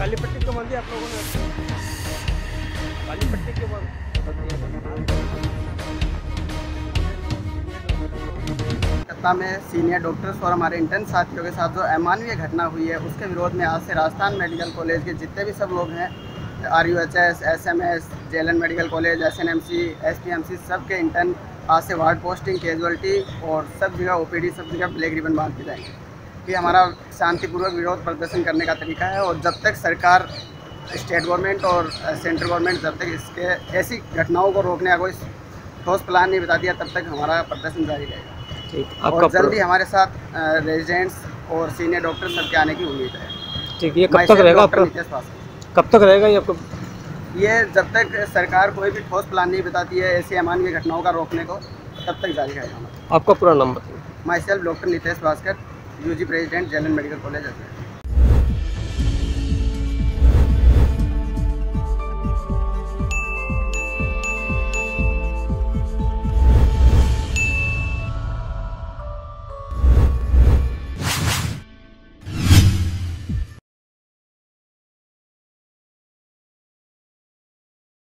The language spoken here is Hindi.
काली पट्टी क्यों बांधी आप लोगों ने? काली पट्टी क्यों बांधी? कलकत्ता में सीनियर डॉक्टर्स और हमारे इंटर्न साथियों के साथ जो अमानवीय घटना हुई है उसके विरोध में आज से राजस्थान मेडिकल कॉलेज के जितने भी सब लोग हैं, RUHS, SMS, JLN medical college, SNMC, SPMC, सब के इंटर्न आज से वार्ड पोस्टिंग, कैजुअलिटी और सब जगह OPD, सब जगह ब्लैक रिबन बांध के जाएंगे। ये हमारा शांतिपूर्वक विरोध प्रदर्शन करने का तरीका है और जब तक सरकार, स्टेट गवर्नमेंट और सेंट्रल गवर्नमेंट जब तक इसके ऐसी घटनाओं को रोकने का कोई ठोस प्लान नहीं बता दिया तब तक हमारा प्रदर्शन जारी रहेगा। ठीक, और जल्दी हमारे साथ रेजिडेंट्स और सीनियर डॉक्टर सबके आने की उम्मीद है। ठीक, ये कब तक रहेगा आपका? कब तक रहेगा ये आपको? ये जब तक सरकार कोई भी ठोस प्लान नहीं बताती है ऐसी अमानवीय घटनाओं का रोकने को, तब तक जारी रहेगा। आपका पूरा नाम बताइए। Myself doctor Nitesh Bhaskar, UG president, JLN medical college.